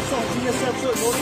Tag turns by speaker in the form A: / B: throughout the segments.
A: also BSF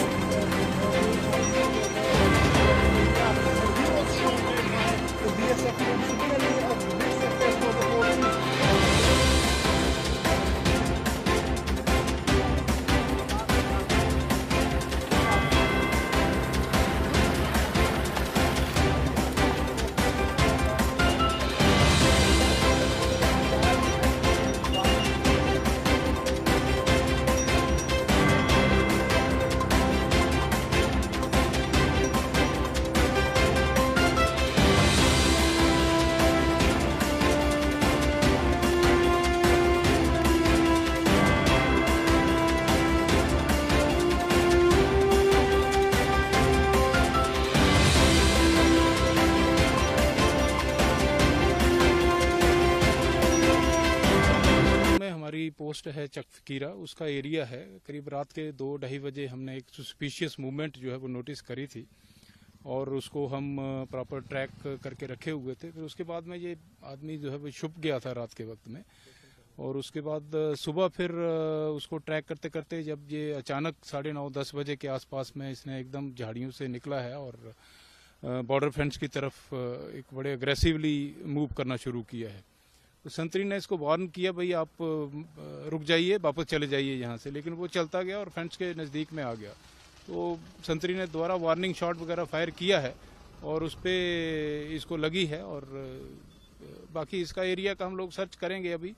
B: हमारी post है चक फकीरा, उसका एरिया है। करीब रात के 2-2:30 बजे हमने एक सस्पिशियस मूवमेंट जो है वो नोटिस करी थी और उसको हम प्रॉपर ट्रैक करके रखे हुए थे। फिर उसके बाद में ये आदमी जो है वो छुप गया था रात के वक्त में, और उसके बाद सुबह फिर उसको ट्रैक करते करते जब ये अचानक 9:30-10 बजे के आसपास में इसने एकदम झाड़ियों से निकला है और बॉर्डर फेंस की तरफ एक बड़े अग्रेसिवली मूव करना शुरू किया है। तो संतरी ने इसको वार्न किया, भाई आप रुक जाइए, वापस चले जाइए यहाँ से, लेकिन वो चलता गया और फेंस के नज़दीक में आ गया। तो संतरी ने दोबारा वार्निंग शॉट वगैरह फायर किया है और उस पर इसको लगी है, और बाकी इसका एरिया का हम लोग सर्च करेंगे। अभी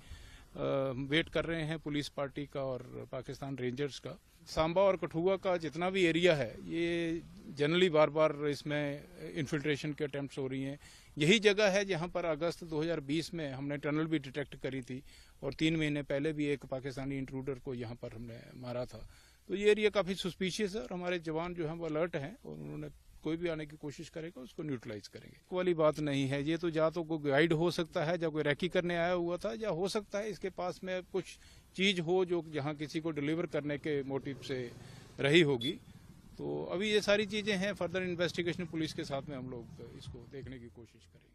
B: वेट कर रहे हैं पुलिस पार्टी का और पाकिस्तान रेंजर्स का। सांबा और कठुआ का जितना भी एरिया है, ये जनरली बार बार इसमें इन्फिल्ट्रेशन के अटेम्प्ट्स हो रही हैं। यही जगह है जहां पर अगस्त 2020 में हमने टनल भी डिटेक्ट करी थी, और 3 महीने पहले भी एक पाकिस्तानी इंट्रूडर को यहां पर हमने मारा था। तो ये एरिया काफी सस्पिशियस है और हमारे जवान जो हैं वो अलर्ट हैं, और उन्होंने कोई भी आने की कोशिश करेगा उसको न्यूट्रलाइज करेंगे। कोई वाली बात नहीं है, ये तो या तो कोई गाइड हो सकता है, या कोई रैकी करने आया हुआ था, या हो सकता है इसके पास में कुछ चीज हो जो जहां किसी को डिलीवर करने के मोटिव से रही होगी। तो अभी ये सारी चीजें हैं, फर्दर इन्वेस्टिगेशन पुलिस के साथ में हम लोग इसको देखने की कोशिश करेंगे।